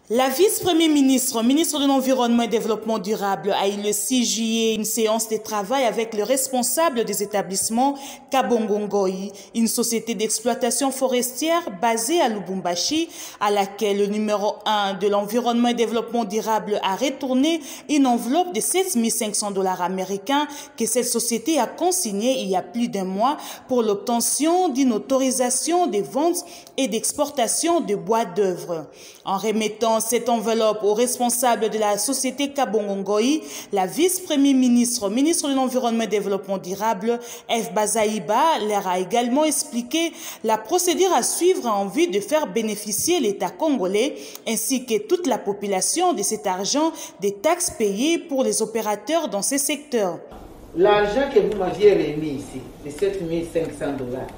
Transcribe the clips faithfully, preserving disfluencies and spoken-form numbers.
La vice-premier ministre, ministre de l'Environnement et Développement durable, a eu le six juillet une séance de travail avec le responsable des établissements Kabongo-Ngoï, une société d'exploitation forestière basée à Lubumbashi, à laquelle le numéro un de l'Environnement et Développement durable a retourné une enveloppe de sept mille cinq cents dollars américains que cette société a consignée il y a plus d'un mois pour l'obtention d'une autorisation de vente et d'exportation de bois d'œuvre. En remettant cette enveloppe au responsable de la société Kabongo-Ngoï, la vice-premier ministre, ministre de l'Environnement et Développement durable, F. Bazaïba, leur a également expliqué la procédure à suivre en vue de faire bénéficier l'État congolais ainsi que toute la population de cet argent des taxes payées pour les opérateurs dans ces secteurs. L'argent que vous m'aviez remis ici, de sept mille cinq cents dollars,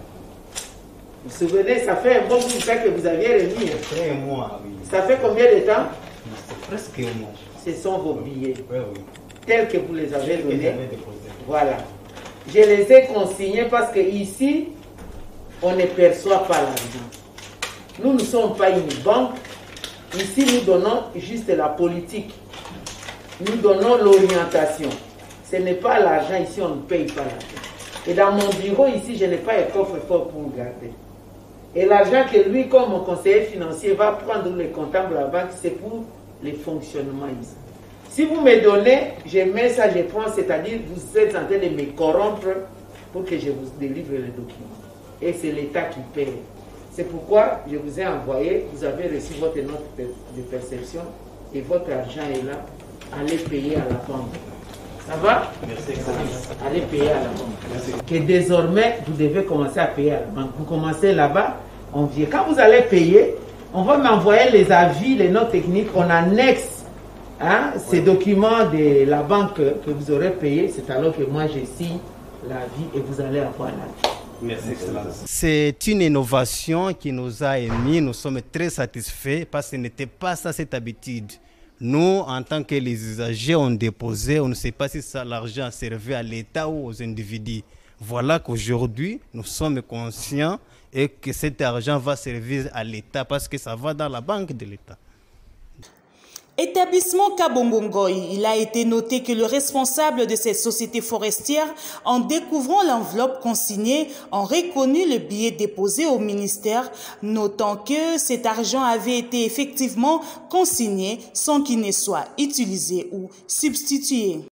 vous vous souvenez, ça fait un bon bout de temps que vous aviez remis. Ça fait un mois, oui. Ça fait combien de temps? C'est presque un mois. Ce sont vos billets, Oui, oui. tels que vous les avez donnés. Voilà. Je les ai consignés parce que ici, on ne perçoit pas l'argent. Nous ne sommes pas une banque. Ici, nous donnons juste la politique. Nous donnons l'orientation. Ce n'est pas l'argent, ici, on ne paye pas l'argent. Et dans mon bureau, ici, je n'ai pas un coffre-fort pour garder. Et l'argent que lui, comme mon conseiller financier, va prendre les comptables à la banque, c'est pour les fonctionnements ici. Si vous me donnez, je mets ça, je prends, c'est-à-dire vous êtes en train de me corrompre pour que je vous délivre les documents. Et c'est l'État qui paye. C'est pourquoi je vous ai envoyé, vous avez reçu votre note de perception et votre argent est là. Allez payer à la banque. Ça va? Merci. Allez payer à la banque. Que désormais, vous devez commencer à payer à la banque. Vous commencez là-bas, on vient. Quand vous allez payer, on va m'envoyer les avis, les notes techniques, on annexe hein, ces ouais. documents de la banque que, que vous aurez payé. C'est alors que moi, je signe l'avis et vous allez avoir l'avis. Merci, Excellence. C'est une innovation qui nous a émis. Nous sommes très satisfaits parce que ce n'était pas ça cette habitude. Nous, en tant que les usagers, on déposait, on ne sait pas si ça l'argent servait à l'État ou aux individus. Voilà qu'aujourd'hui, nous sommes conscients et que cet argent va servir à l'État parce que ça va dans la banque de l'État. Établissement Kabongo-Ngoï, il a été noté que le responsable de cette société forestière, en découvrant l'enveloppe consignée, a reconnu le billet déposé au ministère, notant que cet argent avait été effectivement consigné sans qu'il ne soit utilisé ou substitué.